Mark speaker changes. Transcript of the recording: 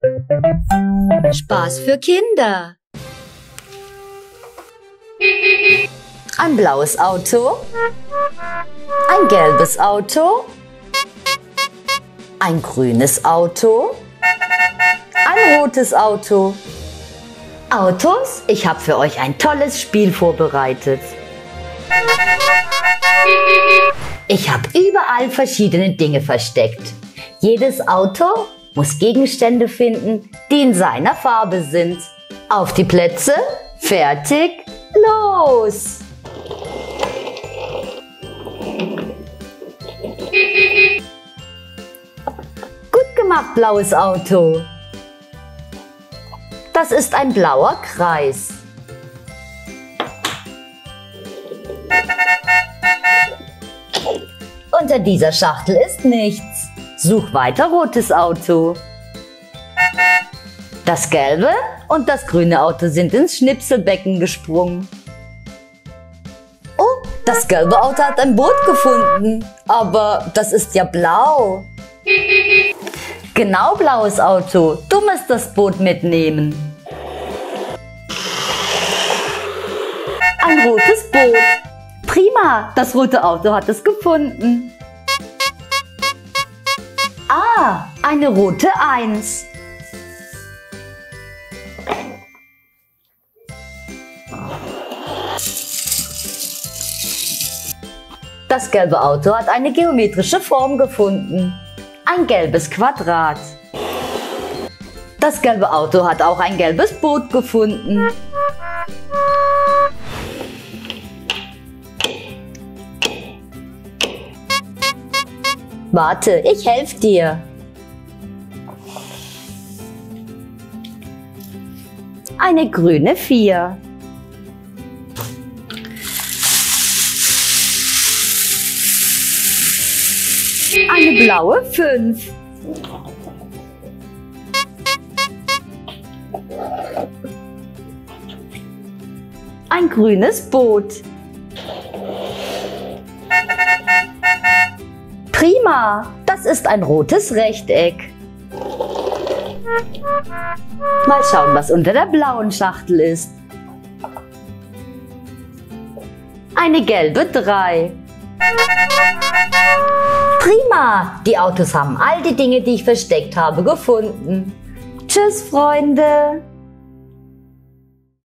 Speaker 1: Spaß für Kinder.
Speaker 2: Ein blaues Auto, ein gelbes Auto, ein grünes Auto, ein rotes Auto. Autos, ich habe für euch ein tolles Spiel vorbereitet. Ich habe überall verschiedene Dinge versteckt. Jedes Auto muss Gegenstände finden, die in seiner Farbe sind. Auf die Plätze, fertig, los! Gut gemacht, blaues Auto. Das ist ein blauer Kreis. Unter dieser Schachtel ist nichts. Such weiter, rotes Auto. Das gelbe und das grüne Auto sind ins Schnipselbecken gesprungen. Oh, das gelbe Auto hat ein Boot gefunden. Aber das ist ja blau. Genau, blaues Auto. Du musst das Boot mitnehmen. Ein rotes Boot. Prima, das rote Auto hat es gefunden. Ah, eine rote 1. Das gelbe Auto hat eine geometrische Form gefunden. Ein gelbes Quadrat. Das gelbe Auto hat auch ein gelbes Boot gefunden. Warte, ich helfe dir. Eine grüne 4. Eine blaue 5. Ein grünes Boot. Prima, das ist ein rotes Rechteck. Mal schauen, was unter der blauen Schachtel ist. Eine gelbe 3. Prima, die Autos haben all die Dinge, die ich versteckt habe, gefunden. Tschüss, Freunde.